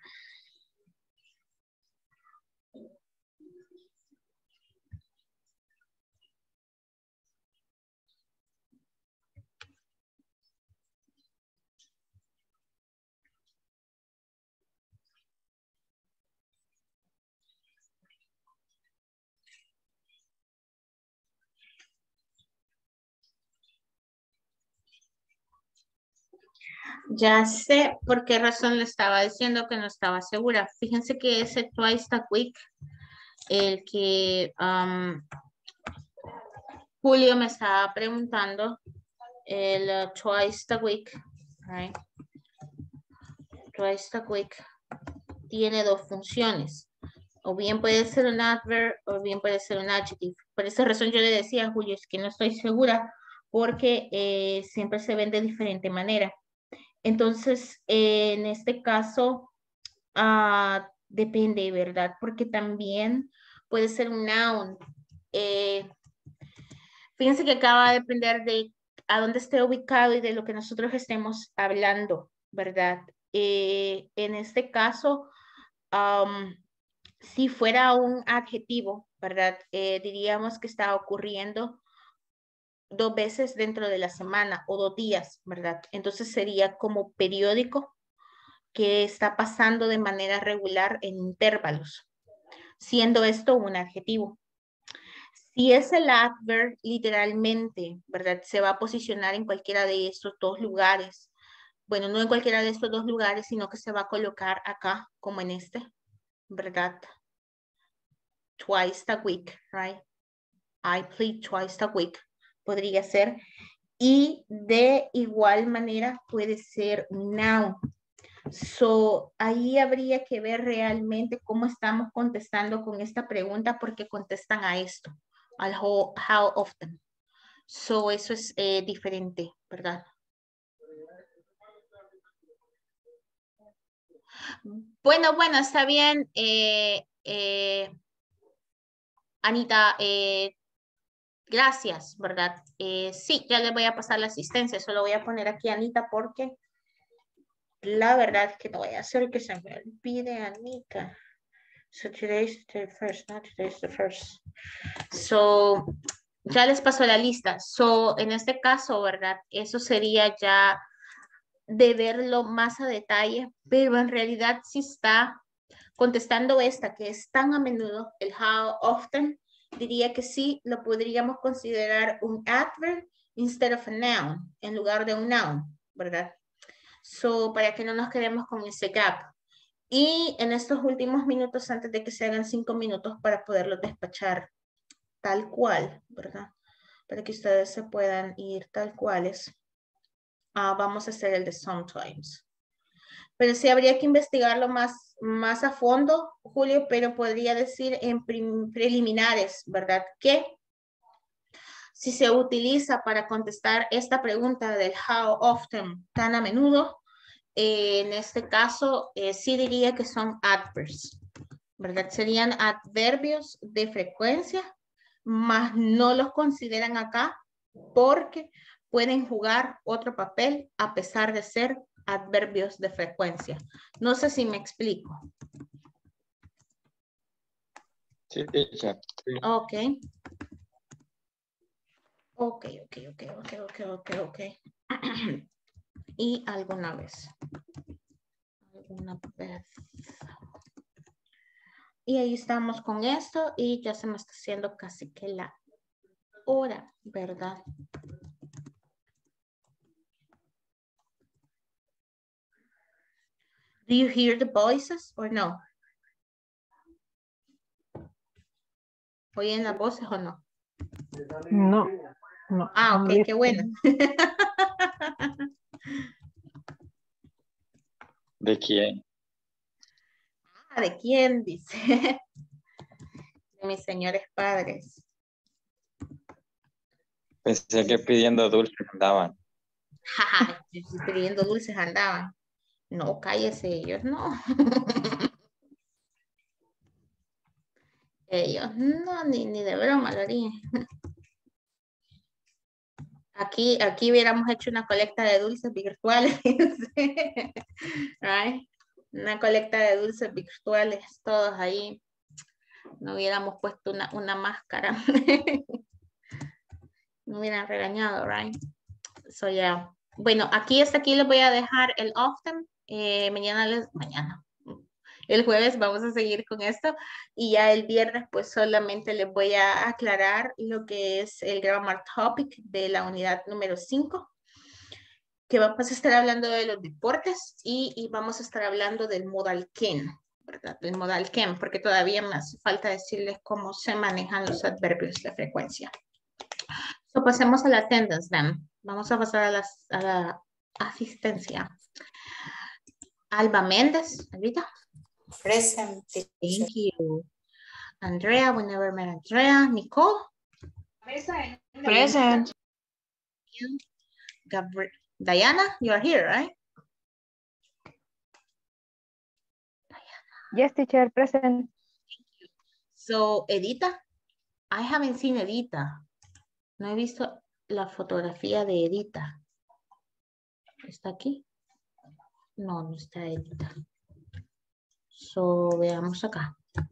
Ya sé por qué razón le estaba diciendo que no estaba segura. Fíjense que ese twice a week, el que Julio me estaba preguntando, el twice a week, right? Twice a week tiene dos funciones. O bien puede ser un adverb o bien puede ser un adjective. Por esa razón yo le decía a Julio, es que no estoy segura porque siempre se ven de diferente manera. Entonces, en este caso, depende, ¿verdad? Porque también puede ser un noun. Fíjense que acaba de depender de a dónde esté ubicado y de lo que nosotros estemos hablando, ¿verdad? En este caso, si fuera un adjetivo, ¿verdad? Diríamos que está ocurriendo 2 veces dentro de la semana o 2 días, ¿verdad? Entonces sería como periódico que está pasando de manera regular en intervalos, siendo esto un adjetivo. Si es el adverb, literalmente, ¿verdad? Se va a posicionar en cualquiera de estos 2 lugares. Bueno, no en cualquiera de estos 2 lugares, sino que se va a colocar acá, como en este, ¿verdad? Twice a week, right? I play twice a week. Podría ser. Y de igual manera puede ser now. So, ahí habría que ver realmente cómo estamos contestando con esta pregunta porque contestan a esto, al how often. So, eso es diferente, ¿verdad? Bueno, está bien. Anita, gracias, ¿verdad? Sí, ya le voy a pasar la asistencia. Solo voy a poner aquí a Anita porque la verdad es que no voy a hacer que se me olvide, Anita. So today's the first, not today's the first. So, ya les paso la lista. So, en este caso, ¿verdad? Eso sería ya de verlo más a detalle, pero en realidad sí está contestando esta, que es tan a menudo, el how often, diría que sí lo podríamos considerar un adverb instead of a noun, en lugar de un noun, ¿verdad? So, para que no nos quedemos con ese gap. Y en estos últimos minutos, antes de que se hagan 5 minutos para poderlos despachar tal cual, ¿verdad? Para que ustedes se puedan ir tal cuales. Vamos a hacer el de sometimes. Pero sí habría que investigarlo más a fondo, Julio, pero podría decir en preliminares, ¿verdad? Que si se utiliza para contestar esta pregunta del how often tan a menudo, en este caso sí diría que son adverbs, ¿verdad? Serían adverbios de frecuencia, mas no los consideran acá porque pueden jugar otro papel a pesar de ser adverbios de frecuencia. No sé si me explico. Sí, teacher. Sí. Ok. Y alguna vez. Y ahí estamos con esto y ya se me está haciendo casi que la hora, ¿verdad? Do you hear the voices or no? ¿Oyen las voces o no? No. Ok, qué bueno. ¿De quién? ¿De quién? Dice. De mis señores padres. Pensé que pidiendo dulces andaban. Pidiendo dulces andaban. No, cállese, ellos no. Ellos no, ni de broma lo harían. Aquí hubiéramos hecho una colecta de dulces virtuales. Right? Una colecta de dulces virtuales, todos ahí. No hubiéramos puesto una máscara. Me hubieran regañado, right? So, yeah. Bueno, hasta aquí les voy a dejar el often. Mañana. El jueves vamos a seguir con esto y ya el viernes pues solamente les voy a aclarar lo que es el grammar topic de la unidad número 5, que vamos a estar hablando de los deportes y vamos a estar hablando del modal can, ¿verdad? Del modal can, porque todavía me hace falta decirles cómo se manejan los adverbios de frecuencia. So, pasemos a la attendance, then. Vamos a pasar a la asistencia. Alba Méndez, Alvita. Present. Thank you. Andrea, we never met Andrea. Nicole. Present. Diana, you are here, right? Yes, teacher, present. So, Edita, I haven't seen Edita. No he visto la fotografía de Edita. ¿Está aquí? No está Edita. So, veamos acá.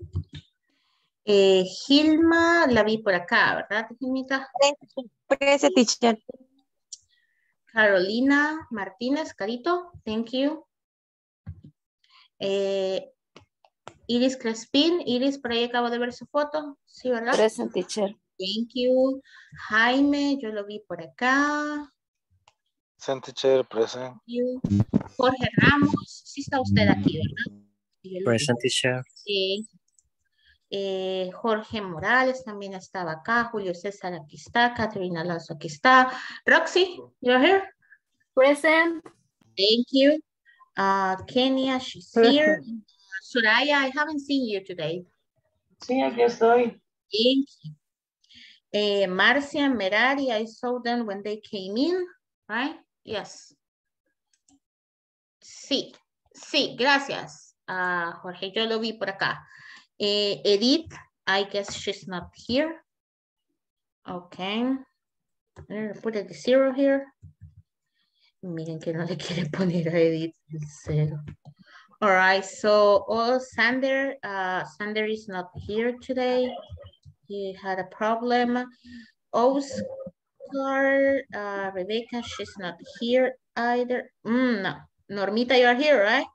Gilma, la vi por acá, ¿verdad, Gilmita? Present, teacher. Carolina Martínez, Carito, thank you. Iris Crespin, Iris, por ahí acabo de ver su foto, ¿sí, verdad? Present, teacher. Thank you. Jaime, yo lo vi por acá. Present, teacher, present. Thank you. Jorge Ramos, sí está usted aquí, ¿verdad? Present, teacher. Sí. Jorge Morales también estaba acá. Julio César aquí está. Caterina Alonso aquí está. Roxy, you're here? Present. Thank you. Kenia, she's here. Soraya, I haven't seen you today. Sí, aquí estoy. Thank you. Marcia, Merari, I saw them when they came in, right? Yes. Sí, sí, gracias. Jorge, yo lo vi por acá. Edith, I guess she's not here. Okay. I'm gonna put a 0 here. Miren que no le quiere poner a Edith el 0. All right, so Sander, Sander is not here today. He had a problem. Oscar, Rebecca, she's not here either. No, Normita, you are here, right?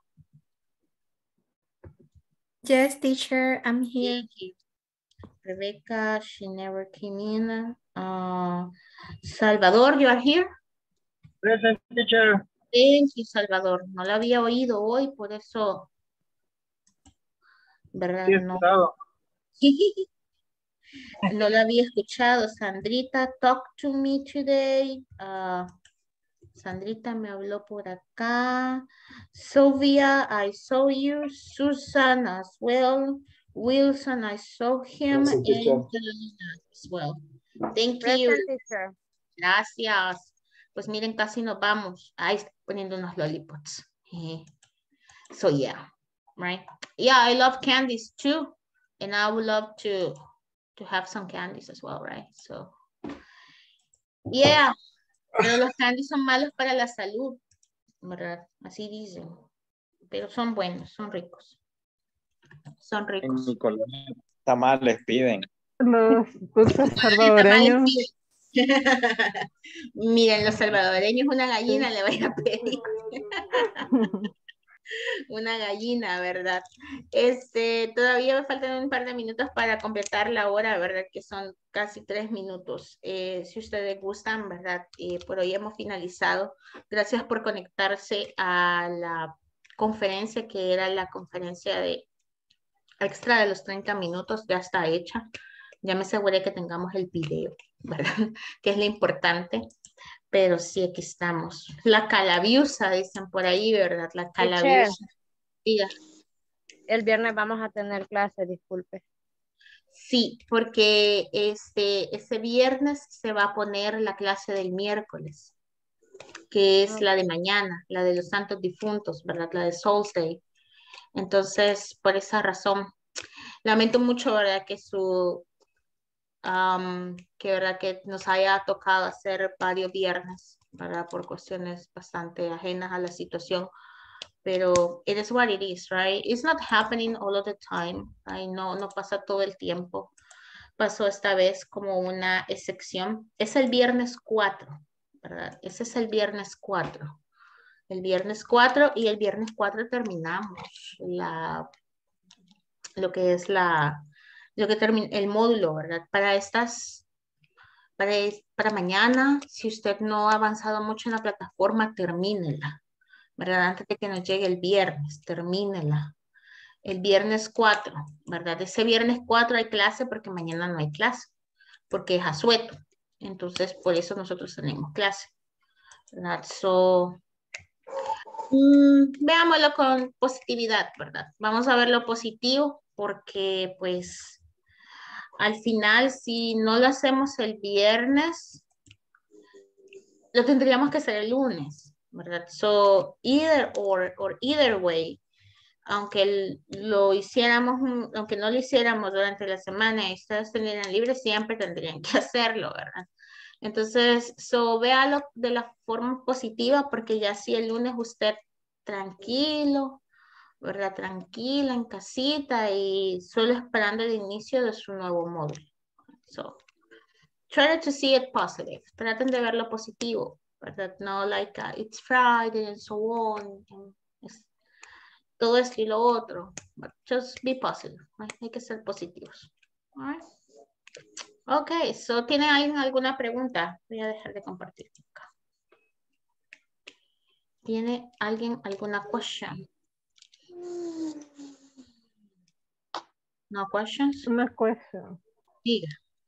Yes, teacher, I'm here. Thank you. Rebecca, she never came in. Salvador, you are here? Present, teacher. Thank you, Salvador. No lo había oído hoy, por eso, ¿verdad? Sí, No. claro. No lo había escuchado. Sandrita, talk to me today. Sandrita me habló por acá. Sylvia, I saw you. Susan as well. Wilson, I saw him. Present, And teacher. Carolina as well. Thank Present, you. teacher. Gracias. Pues miren, casi nos vamos. Ahí está poniendo unos lollipops. So yeah, right? Yeah, I love candies too. And I would love to have some candies as well, right? So, yeah. Pero los candies son malos para la salud, ¿verdad? Así dicen. Pero son buenos, son ricos. Son En ricos. mi colonia tamales piden. Los dulces salvadoreños. Miren, los salvadoreños una gallina le voy a pedir. Una gallina, ¿verdad? Todavía me faltan un par de minutos para completar la hora, ¿verdad? Que son casi 3 minutos. Si ustedes gustan, ¿verdad? Por hoy hemos finalizado. Gracias por conectarse a la conferencia, que era la conferencia de extra de los 30 minutos. Ya está hecha. Ya me aseguré que tengamos el video, ¿verdad? Que es lo importante. Pero sí, aquí estamos. La calabiusa, dicen por ahí, ¿verdad? La calabiusa. Diga. El viernes vamos a tener clase, disculpe. Sí, porque ese viernes se va a poner la clase del miércoles, que es la de mañana, la de los santos difuntos, ¿verdad? La de Souls Day. Entonces, por esa razón, lamento mucho, ¿verdad? ¿Verdad? Que nos haya tocado hacer varios viernes, ¿verdad? Por cuestiones bastante ajenas a la situación. Pero it is what it is, right? It's not happening all of the time. No pasa todo el tiempo. Pasó esta vez como una excepción. Es el viernes 4, ¿verdad? Ese es el viernes 4. El viernes 4 y el viernes 4 terminamos el módulo, ¿verdad? Para mañana, si usted no ha avanzado mucho en la plataforma, termínela, ¿verdad? Antes de que nos llegue el viernes, termínela. El viernes 4, ¿verdad? Ese viernes 4 hay clase porque mañana no hay clase, porque es asueto. Entonces, por eso nosotros tenemos clase, ¿verdad? Veámoslo con positividad, ¿verdad? Vamos a ver lo positivo porque, pues, al final, si no lo hacemos el viernes, lo tendríamos que hacer el lunes, ¿verdad? So, either or either way, aunque no lo hiciéramos durante la semana y ustedes estuvieran libres, siempre tendrían que hacerlo, ¿verdad? Entonces, véalo de la forma positiva, porque ya si el lunes usted tranquilo, ¿verdad? Tranquila en casita y solo esperando el inicio de su nuevo módulo. So, try to see it positive. Traten de verlo positivo, ¿verdad? No like it's Friday and so on. Todo esto y lo otro. But just be positive. Right? Hay que ser positivos. All right? Ok, ¿tiene alguien alguna pregunta? Voy a dejar de compartir acá. ¿Tiene alguien alguna question? No questions? Una question. Diga.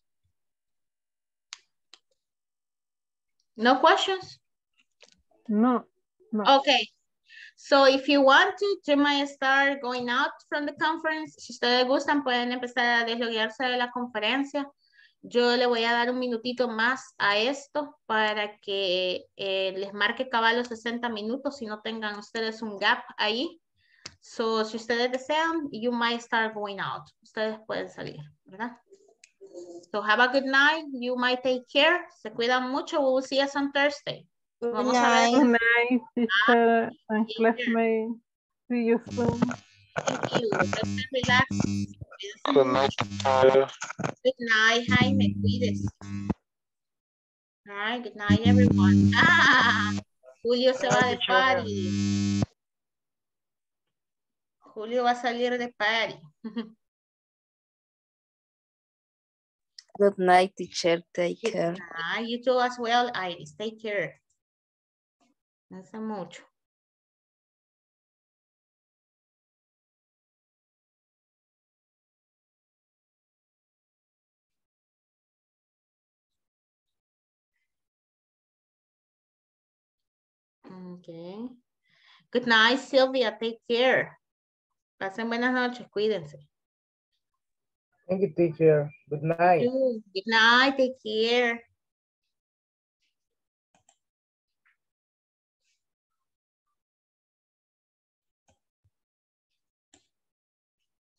No questions? No. Okay. So if you want to, you might start going out from the conference. Si ustedes gustan, pueden empezar a desloguearse de la conferencia Yo le voy a dar un minutito más a esto para que les marque cabal los 60 minutos y no tengan ustedes un gap ahí. So, si ustedes desean, you might start going out. Ustedes pueden salir, ¿verdad? So, have a good night. You might take care. Se cuidan mucho. We will see us on Thursday. Vamos a ver. Good night, teacher and classmates. See you soon. Thank you. Relax. Good night, teacher. Good night, Jaime. Cuídese. All right, good night, everyone. Julio se va de party. Julio va a salir de party. Good night, teacher. Take Good care. night. You too as well, Iris. Take care. No hace mucho. Okay. Good night, Sylvia. Take care. Pasen buenas noches. Cuídense. Thank you, teacher. Good night. Good night. Take care.